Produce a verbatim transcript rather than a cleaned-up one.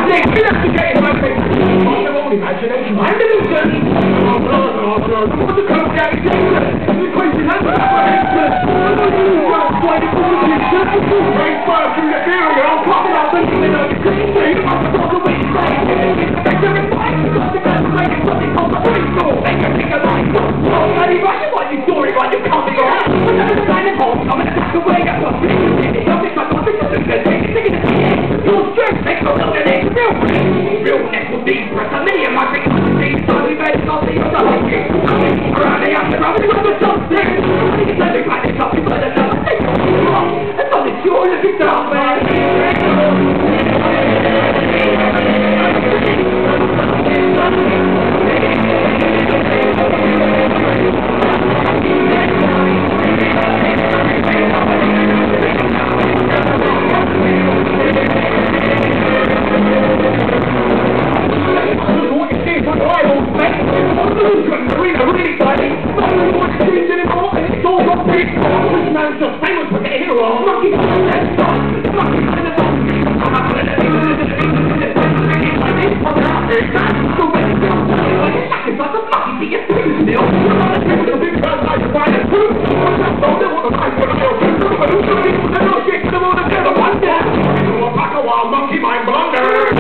Nick, investigating my thing. On your own imagination, I'm delusion. Oh, no, no, no. What's the code that is dangerous? The question has been apprehensive. I'm not even sure why the future is just great fire through the barrier. I'm popping out the human of the green thing. I'm supposed to wait and say, it's a fight. It's a best way to something called the free school. Make her think of life. Oh, Eddie, why you want your story, why you call me around? I'm never signing home. I'm gonna take away. I'm gonna take it. I'm gonna take it. I'm gonna take it. Your strength makes no other name. Real realness will be for a million my big country. So we better not see what's up here. Around the after, I'm gonna go something. It's everybody talking about another thing. It's only sure to be down, man. Monkey mind blunder.